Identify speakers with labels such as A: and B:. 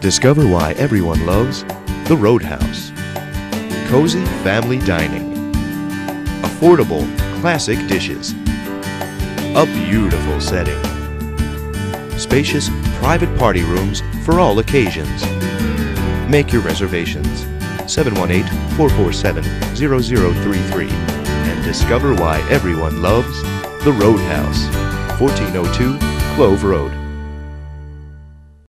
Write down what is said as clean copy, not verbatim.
A: Discover why everyone loves the Roadhouse. Cozy family dining. Affordable classic dishes. A beautiful setting. Spacious private party rooms for all occasions. Make your reservations 718-447-0033 and discover why everyone loves the Roadhouse, 1402 Clove Road.